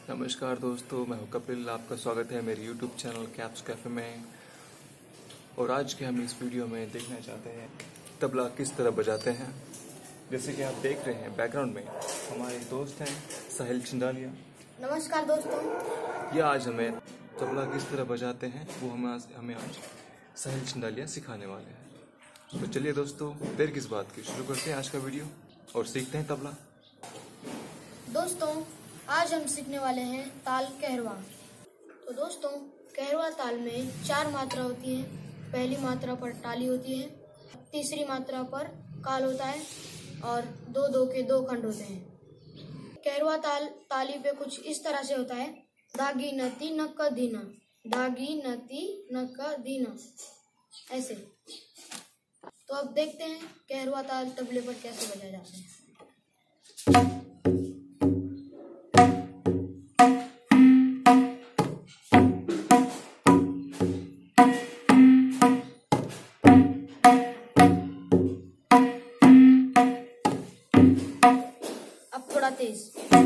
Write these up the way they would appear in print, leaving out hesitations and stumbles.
नमस्कार दोस्तों, मैं हूं कपिल। आपका स्वागत है मेरे YouTube चैनल कैप्स कैफे में। और आज के हम इस वीडियो में देखना चाहते हैं तबला किस तरह बजाते हैं। जैसे कि आप देख रहे हैं बैकग्राउंड में हमारे दोस्त हैं साहिल चिंदालिया। नमस्कार दोस्तों। ये आज हमें तबला किस तरह बजाते हैं वो हमें आज साहिल चिंदालिया सिखाने वाले हैं। तो चलिए दोस्तों, देर किस बात की, शुरू करते हैं आज का वीडियो और सीखते हैं तबला। दोस्तों, आज हम सीखने वाले हैं ताल कहरवा। तो दोस्तों, कहरवा ताल में 4 मात्रा होती है। पहली मात्रा पर टाली होती है, तीसरी मात्रा पर काल होता है और 2-2 के 2 खंड होते हैं। कहरवा ताली पे कुछ इस तरह से होता है, धागी नती नक्का दीना, धागी नती नक्का दीना, ऐसे। तो अब देखते हैं कहरवा ताल तबले पर कैसे बजाए जाते हैं। अब थोड़ा तेज।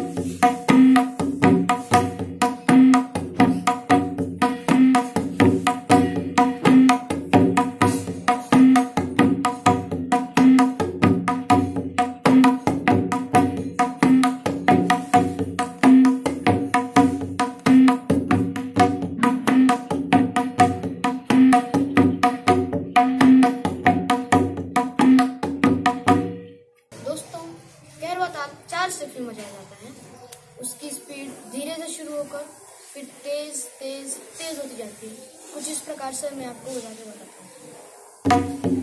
कहरवा ताल 4 स्टेप में बजाया जाता है। उसकी स्पीड धीरे से शुरू होकर फिर तेज तेज तेज होती जाती है। कुछ इस प्रकार से मैं आपको बजा के बताता हूँ।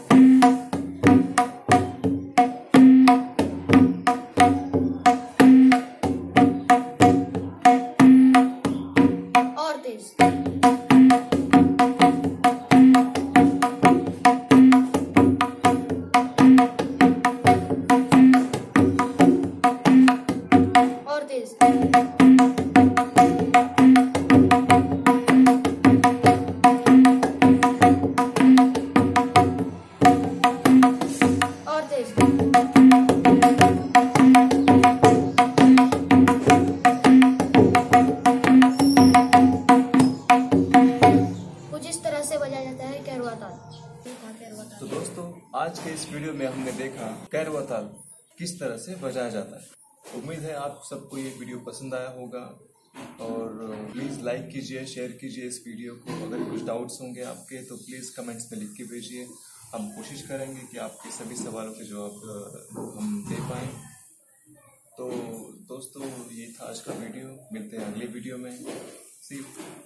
और तेज। कुछ इस तरह से बजाया जाता है कहरवा ताल। तो दोस्तों, आज के इस वीडियो में हमने देखा कहरवा ताल किस तरह से बजाया जाता है। उम्मीद है आप सबको ये वीडियो पसंद आया होगा और प्लीज़ लाइक कीजिए, शेयर कीजिए इस वीडियो को। अगर कुछ डाउट्स होंगे आपके तो प्लीज़ कमेंट्स में लिख के भेजिए। हम कोशिश करेंगे कि आपके सभी सवालों के जवाब हम दे पाएँ। तो दोस्तों, ये था आज का वीडियो। मिलते हैं अगले वीडियो में। See you.